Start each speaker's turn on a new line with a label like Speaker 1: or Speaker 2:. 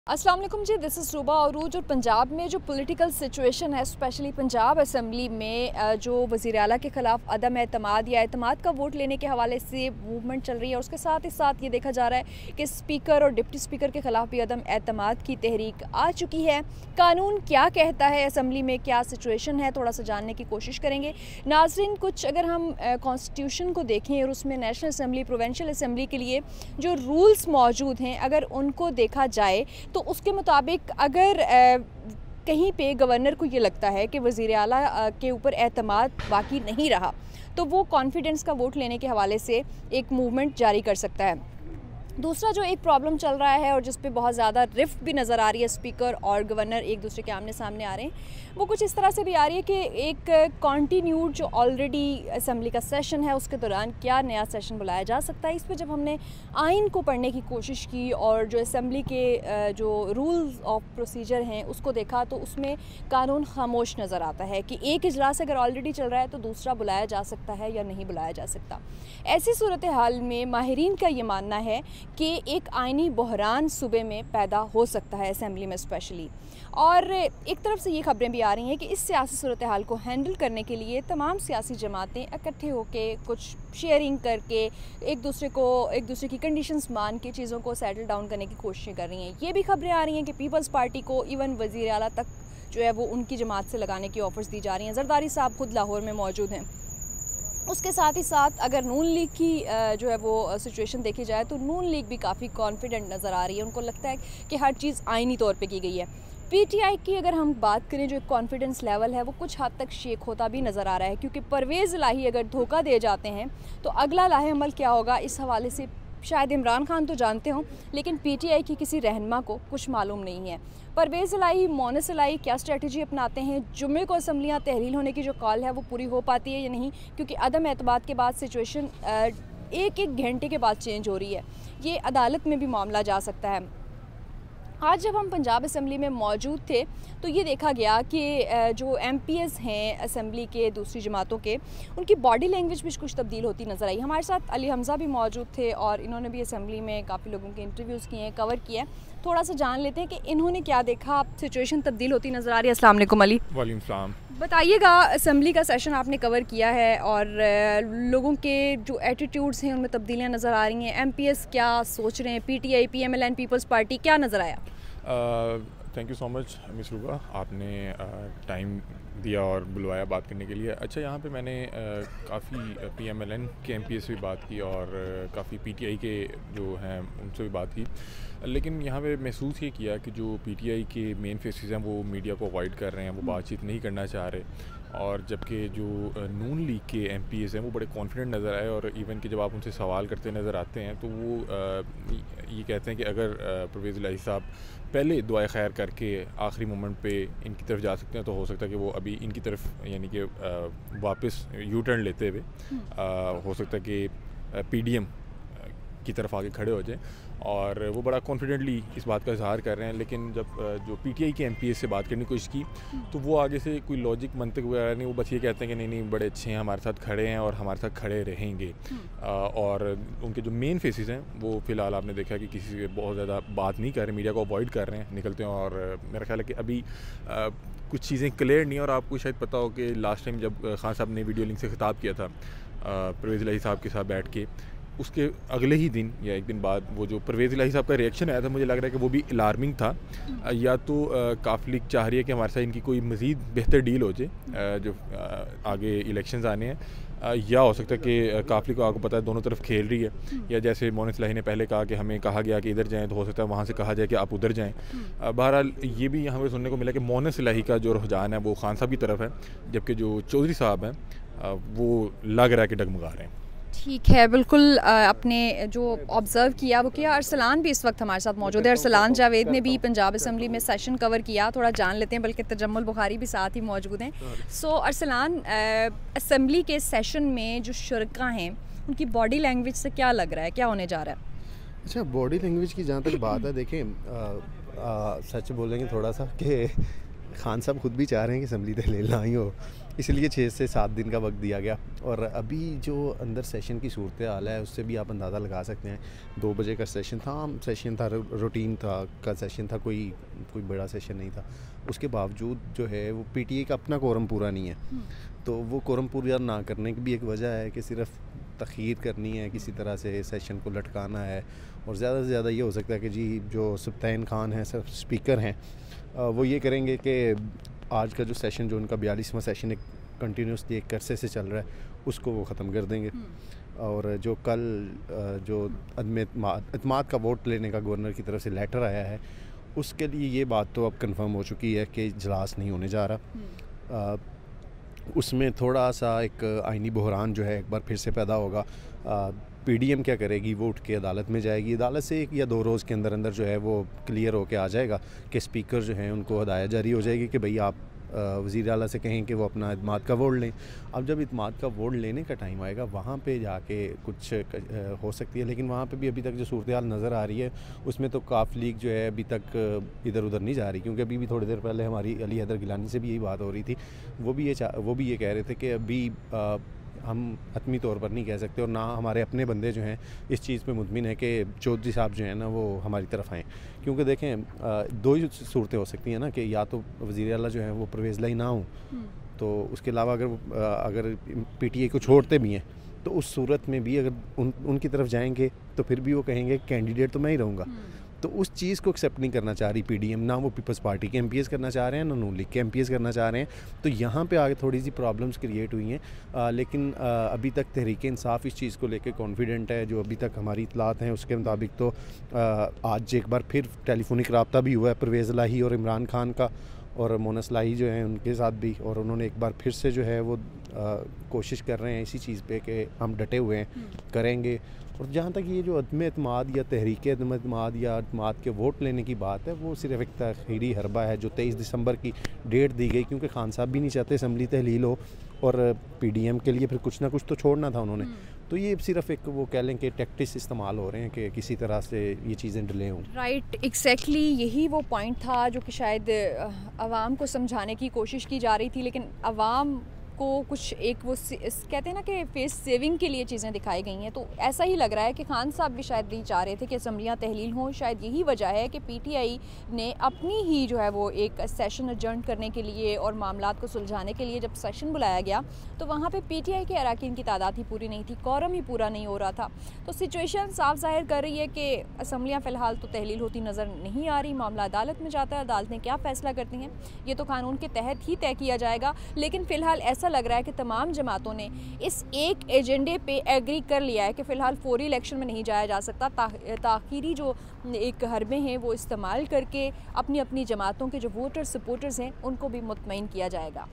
Speaker 1: अस्सलाम वालेकुम जी, this is रूबा अरूज। और पंजाब में जो पॉलिटिकल सिचुएशन है, स्पेशली पंजाब असम्बली में जो वज़ीर आला के ख़िलाफ़ अदम एतमाद या एतमाद का वोट लेने के हवाले से मूवमेंट चल रही है, उसके साथ ही साथ ये देखा जा रहा है कि स्पीकर और डिप्टी स्पीकर के ख़िलाफ़ भी अदम एतमाद की तहरीक आ चुकी है। कानून क्या कहता है, असम्बली में क्या सिचुएशन है, थोड़ा सा जानने की कोशिश करेंगे। नाज़रीन, कुछ अगर हम कॉन्स्टिट्यूशन को देखें और उसमें नेशनल असम्बली, प्रोविंशियल असम्बली के लिए जो रूल्स मौजूद हैं, अगर उनको देखा जाए तो उसके मुताबिक अगर कहीं पे गवर्नर को ये लगता है कि वज़ीर आला के ऊपर एतमाद बाकी नहीं रहा, तो वो कॉन्फिडेंस का वोट लेने के हवाले से एक मूवमेंट जारी कर सकता है। दूसरा जो एक प्रॉब्लम चल रहा है और जिस पे बहुत ज़्यादा रिफ्ट भी नज़र आ रही है, स्पीकर और गवर्नर एक दूसरे के आमने सामने आ रहे हैं, वो कुछ इस तरह से भी आ रही है कि एक कॉन्टीन्यूड जो ऑलरेडी असम्बली का सेशन है उसके दौरान क्या नया सेशन बुलाया जा सकता है। इस पर जब हमने आइन को पढ़ने की कोशिश की और जो असम्बली के जो रूल्स ऑफ प्रोसीजर हैं उसको देखा, तो उसमें कानून खामोश नज़र आता है कि एक इजलास अगर ऑलरेडी चल रहा है तो दूसरा बुलाया जा सकता है या नहीं बुलाया जा सकता। ऐसी सूरत हाल में माहिरीन का ये मानना है कि एक आइनी बहरान सूबे में पैदा हो सकता है, असम्बली में स्पेशली। और एक तरफ से ये खबरें भी आ रही हैं कि इस सियासी सूरत हाल को हैंडल करने के लिए तमाम सियासी जमातें इकट्ठे होकर कुछ शेयरिंग करके एक दूसरे की कंडीशंस मान के चीज़ों को सेटल डाउन करने की कोशिशें कर रही हैं। ये भी खबरें आ रही हैं कि पीपल्स पार्टी को इवन वज़ीर आला तक जो है वो उनकी जमात से लगाने की ऑफर्स दी जा रही हैं। जरदारी साहब खुद लाहौर में मौजूद हैं। उसके साथ ही साथ अगर नून लीग की जो है वो सिचुएशन देखी जाए तो नून लीग भी काफ़ी कॉन्फिडेंट नज़र आ रही है। उनको लगता है कि हर चीज़ आइनी तौर पे की गई है। पीटीआई की अगर हम बात करें, जो एक कॉन्फिडेंस लेवल है वो कुछ हद तक शेक होता भी नज़र आ रहा है, क्योंकि परवेज़ इलाही अगर धोखा दे जाते हैं तो अगला लाहे अमल क्या होगा, इस हवाले से शायद इमरान खान तो जानते हों, लेकिन पीटीआई की किसी रहनुमा को कुछ मालूम नहीं है। परवेज़ इलाही, मोनस इलाही क्या स्ट्रेटजी अपनाते हैं, जुम्मे को असम्बलियाँ तहलील होने की जो कॉल है वो पूरी हो पाती है या नहीं, क्योंकि अदम एतमाद के बाद सिचुएशन एक घंटे के बाद चेंज हो रही है। ये अदालत में भी मामला जा सकता है। आज जब हम पंजाब असम्बली में मौजूद थे तो ये देखा गया कि जो एमपीएस हैं असम्बली के दूसरी जमातों के, उनकी बॉडी लैंग्वेज भी कुछ तब्दील होती नज़र आई। हमारे साथ अली हमज़ा भी मौजूद थे और इन्होंने भी असम्बली में काफ़ी लोगों के इंटरव्यूज़ किए हैं, कवर किया है। थोड़ा सा जान लेते हैं कि इन्होंने क्या देखा। सिचुएशन तब्दील होती नज़र आ रही है। अस्सलाम वालेकुम अली।
Speaker 2: वालेकुम सलाम।
Speaker 1: बताइएगा, असम्बली का सेशन आपने कवर किया है और लोगों के जो एटीट्यूड्स हैं उनमें तब्दीलियाँ नज़र आ रही हैं। एमपीएस क्या सोच रहे हैं, पीटीआई, पीएमएलएन, पीपल्स पार्टी, क्या नज़र आया?
Speaker 2: Thank you so much miss Ruba, आपने टाइम दिया और बुलवाया बात करने के लिए। अच्छा, यहाँ पे मैंने काफ़ी पीएमएलएन के एमपीएस से भी बात की और काफ़ी पीटीआई के जो हैं उनसे भी बात की, लेकिन यहाँ पे महसूस ये किया कि जो पीटीआई के मेन फेसेस हैं वो मीडिया को अवॉइड कर रहे हैं, वो बातचीत नहीं करना चाह रहे। और जबकि जो नून लीग के एमपीएस हैं वो बड़े कॉन्फिडेंट नज़र आए और इवन कि जब आप उनसे सवाल करते नज़र आते हैं तो वो ये कहते हैं कि अगर परवेज़ इलाही साहब पहले दुआ खैर करके आखिरी मोमेंट पे इनकी तरफ जा सकते हैं तो हो सकता है कि वो अभी इनकी तरफ यानी कि वापस यू टर्न लेते हुए हो सकता है कि पीडीएम की तरफ आगे खड़े हो जाएं, और वो बड़ा कॉन्फिडेंटली इस बात का इजहार कर रहे हैं। लेकिन जब जो पीटीआई के एमपीएस से बात करने की कोशिश की तो वो आगे से कोई लॉजिक मंतक वगैरह नहीं, वो बस ये कहते हैं कि नहीं बड़े अच्छे हैं, हमारे साथ खड़े हैं और हमारे साथ खड़े रहेंगे। और उनके जो मेन फेसेस हैं वो फ़िलहाल आपने देखा कि किसी से बहुत ज़्यादा बात नहीं कर रहे, मीडिया को अवॉइड कर रहे हैं, निकलते हैं। और मेरा ख्याल है कि अभी कुछ चीज़ें क्लियर नहीं। और आपको शायद पता हो कि लास्ट टाइम जब खान साहब ने वीडियो लिंक से खिताब किया था परवेज़ इलाही साहब के साथ बैठ के, उसके अगले ही दिन या एक दिन बाद वो जो परवेज़ इलाही साहब का रिएक्शन आया था, मुझे लग रहा है कि वो भी अलार्मिंग था। या तो काफ़ी लीग चाह रही है कि हमारे साथ इनकी कोई मज़ीद बेहतर डील हो जाए जो आगे इलेक्शंस आने हैं, या हो सकता है कि काफ़ी को आपको पता है दोनों तरफ खेल रही है। या जैसे मोनस इलाही ने पहले कहा कि हमें कहा गया कि इधर जाएँ, तो हो सकता है वहाँ से कहा जाए कि आप उधर जाएँ। बहरहाल ये भी यहाँ पर सुनने को मिला कि मोनस इलाही का जो रुझान है वो खान साहब की तरफ है, जबकि जो चौधरी साहब हैं वो लग रहा है कि डगमगा रहे हैं।
Speaker 1: ठीक है, बिल्कुल आपने जो ऑब्ज़र्व किया वो किया। अरसलान भी इस वक्त हमारे साथ मौजूद है। अरसलान जावेद ने भी पंजाब असम्बली में सेशन कवर किया, थोड़ा जान लेते हैं, बल्कि तजम्मुल बुखारी भी साथ ही मौजूद हैं। सो अरसलान, असम्बली के सेशन में जो शुरका हैं उनकी बॉडी लैंग्वेज से क्या लग रहा है, क्या होने जा रहा है?
Speaker 3: अच्छा, बॉडी लैंग्वेज की जहाँ तक बात है, देखें सच बोलेंगे थोड़ा सा कि खान साहब खुद भी चाह रहे हैं कि असम्बली तहलील ना ही हो, इसलिए 6 से 7 दिन का वक्त दिया गया। और अभी जो अंदर सेशन की सूरत हाल है उससे भी आप अंदाज़ा लगा सकते हैं। 2 बजे का सेशन था, आम सेशन था, रूटीन था का सेशन था, कोई बड़ा सेशन नहीं था। उसके बावजूद जो है वो पीटीआई का अपना कोरम पूरा नहीं है, तो वो कोरम पूरा ना करने की भी एक वजह है कि सिर्फ तख़ीर करनी है, किसी तरह से सेशन को लटकाना है। और ज़्यादा से ज़्यादा ये हो सकता है कि जी जो सुब्तान खान हैं सब स्पीकर हैं वो ये करेंगे कि आज का जो सेशन जो उनका 42वां सेशन एक कंटिन्यूसली एक अरसे से चल रहा है उसको वो ख़त्म कर देंगे। और जो कल जो अदम का वोट लेने का गवर्नर की तरफ से लेटर आया है उसके लिए ये बात तो अब कंफर्म हो चुकी है कि इजलास नहीं होने जा रहा। उसमें थोड़ा सा एक आइनी बहरान जो है एक बार फिर से पैदा होगा। पीडीएम क्या करेगी, वो उठ के अदालत में जाएगी, अदालत से 1 या 2 रोज़ के अंदर अंदर जो है वो क्लियर होके आ जाएगा कि स्पीकर जो हैं उनको हदायत जारी हो जाएगी कि भाई आप वज़ीर आला से कहें कि वो अपना इत्माद का वोट लें। अब जब इत्माद का वोट लेने का टाइम आएगा वहाँ पे जाके कुछ हो सकती है, लेकिन वहाँ पे भी अभी तक जो सूरत हाल नज़र आ रही है उसमें तो काफ लीग जो है अभी तक इधर उधर नहीं जा रही। क्योंकि अभी भी थोड़ी देर पहले हमारी अली हैदर गिलानी से भी यही बात हो रही थी, वो भी ये कह रहे थे कि अभी हम हतमी तौर पर नहीं कह सकते और ना हमारे अपने बंदे जो हैं इस चीज़ पे मुतमिन है कि चौधरी साहब जो हैं ना वो हमारी तरफ आएँ। क्योंकि देखें 2 ही सूरतें हो सकती हैं ना कि या तो वज़ीर आला जो है वो परवेज़ लाई ना हो, तो उसके अलावा अगर पीटीआई को छोड़ते भी हैं तो उस सूरत में भी अगर उनकी तरफ जाएंगे तो फिर भी वो कहेंगे कैंडिडेट तो मैं ही रहूँगा। तो उस चीज़ को एक्सेप्ट नहीं करना चाह रही पीडीएम, ना वो पीपल्स पार्टी के एमपीएस करना चाह रहे हैं, ना नून लीग के एमपीएस करना चाह रहे हैं। तो यहाँ पे आगे थोड़ी सी प्रॉब्लम्स क्रिएट हुई हैं। लेकिन अभी तक तहरीक इंसाफ इस चीज़ को लेकर कॉन्फिडेंट है। जो अभी तक हमारी इतलात हैं उसके मुताबिक तो आज एक बार फिर टेलीफोनिक रब्ता भी हुआ है परवेज़ इलाही और इमरान खान का, और मोनस इलाही जो हैं उनके साथ भी, और उन्होंने एक बार फिर से जो है वो कोशिश कर रहे हैं इसी चीज़ पे कि हम डटे हुए हैं, करेंगे। और जहाँ तक ये जो अदम एतमाद या तहरीक अदम एतमाद या एतमाद के वोट लेने की बात है वो सिर्फ एक तखीरी हरबा है जो 23 दिसंबर की डेट दी गई, क्योंकि खान साहब भी नहीं चाहते असम्बली तहलील हो और पीडीएम के लिए फिर कुछ ना कुछ तो छोड़ना था उन्होंने। तो ये सिर्फ एक वो कह लें कि टैक्टिक्स इस्तेमाल हो रहे हैं कि किसी तरह से ये चीज़ें डिले हों।
Speaker 1: राइट, एग्जैक्टली यही वो पॉइंट था जो कि शायद आवाम को समझाने की कोशिश की जा रही थी, लेकिन आवाम को कुछ एक वो कहते हैं ना कि फेस सेविंग के लिए चीज़ें दिखाई गई हैं। तो ऐसा ही लग रहा है कि खान साहब भी शायद नहीं चाह रहे थे कि असम्बलियाँ तहलील हों। शायद यही वजह है कि पीटीआई ने अपनी ही जो है वो एक सेशन एडजर्न करने के लिए और मामलात को सुलझाने के लिए जब सेशन बुलाया गया तो वहाँ पे पीटीआई के अरकान की तादाद ही पूरी नहीं थी, कोरम ही पूरा नहीं हो रहा था। तो सिचुएशन साफ जाहिर कर रही है कि असम्बलियाँ फ़िलहाल तो तहलील होती नज़र नहीं आ रही। मामला अदालत में जाता है, अदालतें क्या फ़ैसला करती हैं ये तो कानून के तहत ही तय किया जाएगा। लेकिन फ़िलहाल ऐसा लग रहा है कि तमाम जमातों ने इस एक एजेंडे पे एग्री कर लिया है कि फ़िलहाल फौरी इलेक्शन में नहीं जाया जा सकता। ताख़ीरी जो एक हरबे हैं वो इस्तेमाल करके अपनी अपनी जमातों के जो वोटर सपोर्टर्स हैं उनको भी मुतमईन किया जाएगा।